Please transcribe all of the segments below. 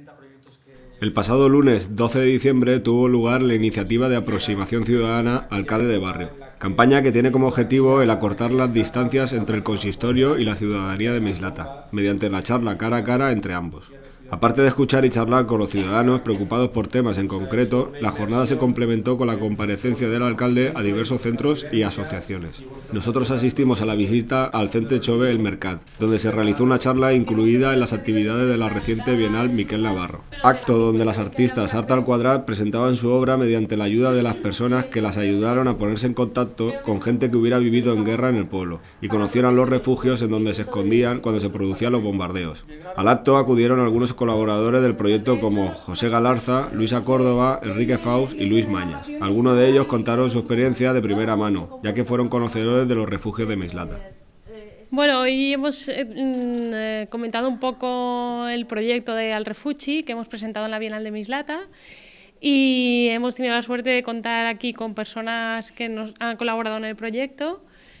El pasado lunes 12 de diciembre tuvo lugar la iniciativa de aproximación ciudadana Alcalde de Barrio, campaña que tiene como objetivo el acortar las distancias entre el consistorio y la ciudadanía de Mislata, mediante la charla cara a cara entre ambos. Aparte de escuchar y charlar con los ciudadanos preocupados por temas en concreto, la jornada se complementó con la comparecencia del alcalde a diversos centros y asociaciones. Nosotros asistimos a la visita al Centre Chove El Mercat, donde se realizó una charla incluida en las actividades de la reciente Bienal Miquel Navarro. Acto donde las artistas Art al Quadrat presentaban su obra mediante la ayuda de las personas que las ayudaron a ponerse en contacto con gente que hubiera vivido en guerra en el pueblo y conocieran los refugios en donde se escondían cuando se producían los bombardeos. Al acto acudieron algunos colaboradores del proyecto como José Galarza, Luisa Córdoba, Enrique Faust y Luis Mañas. Algunos de ellos contaron su experiencia de primera mano, ya que fueron conocedores de los refugios de Mislata. Bueno, hoy hemos comentado un poco el proyecto de Al Refugi que hemos presentado en la Bienal de Mislata y hemos tenido la suerte de contar aquí con personas que nos han colaborado en el proyecto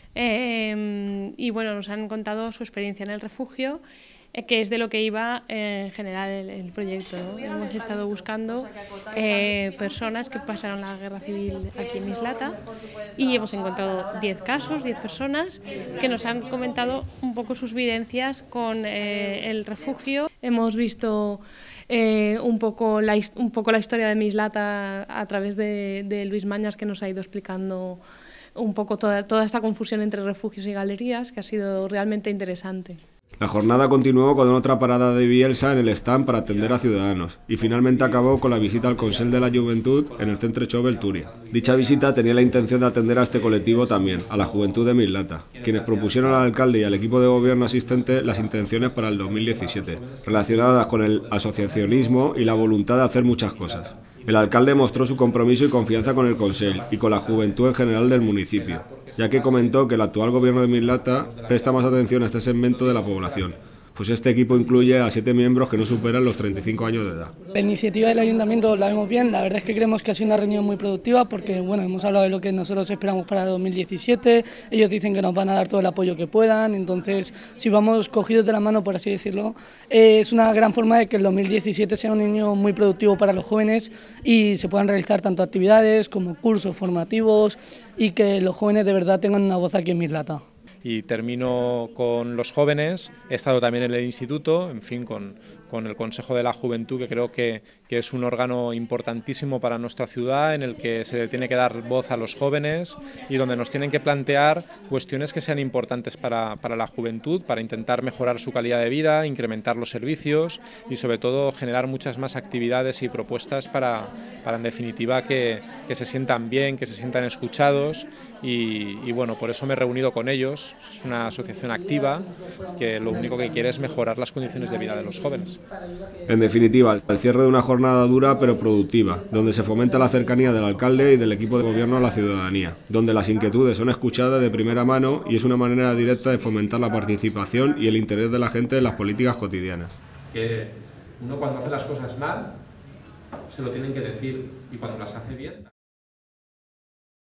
y bueno, nos han contado su experiencia en el refugio, que es de lo que iba en general el proyecto, ¿no? Hemos estado buscando personas que pasaron la guerra civil aquí en Mislata y hemos encontrado 10 casos, 10 personas que nos han comentado un poco sus vivencias con el refugio. Hemos visto un poco la historia de Mislata a través de Luis Mañas, que nos ha ido explicando un poco toda esta confusión entre refugios y galerías, que ha sido realmente interesante. La jornada continuó con otra parada de Bielsa en el stand para atender a ciudadanos y finalmente acabó con la visita al Consell de la Juventud en el Centre Chove El Túria. Dicha visita tenía la intención de atender a este colectivo también, a la juventud de Mislata, quienes propusieron al alcalde y al equipo de gobierno asistente las intenciones para el 2017, relacionadas con el asociacionismo y la voluntad de hacer muchas cosas. El alcalde mostró su compromiso y confianza con el Consell y con la juventud en general del municipio, ya que comentó que el actual gobierno de Mislata presta más atención a este segmento de la población, pues este equipo incluye a 7 miembros que no superan los 35 años de edad. La iniciativa del ayuntamiento la vemos bien, la verdad es que creemos que ha sido una reunión muy productiva porque bueno, hemos hablado de lo que nosotros esperamos para el 2017, ellos dicen que nos van a dar todo el apoyo que puedan, entonces si vamos cogidos de la mano, por así decirlo, es una gran forma de que el 2017 sea un año muy productivo para los jóvenes y se puedan realizar tanto actividades como cursos formativos y que los jóvenes de verdad tengan una voz aquí en Mislata. Y termino con los jóvenes, he estado también en el instituto, en fin, con el Consejo de la Juventud, que creo que es un órgano importantísimo para nuestra ciudad, en el que se tiene que dar voz a los jóvenes y donde nos tienen que plantear cuestiones que sean importantes para la juventud, para intentar mejorar su calidad de vida, incrementar los servicios y sobre todo generar muchas más actividades y propuestas para en definitiva que se sientan bien, que se sientan escuchados y bueno, por eso me he reunido con ellos. Es una asociación activa que lo único que quiere es mejorar las condiciones de vida de los jóvenes. En definitiva, el cierre de una jornada dura pero productiva, donde se fomenta la cercanía del alcalde y del equipo de gobierno a la ciudadanía, donde las inquietudes son escuchadas de primera mano y es una manera directa de fomentar la participación y el interés de la gente en las políticas cotidianas. Que uno cuando hace las cosas mal se lo tienen que decir y cuando las hace bien...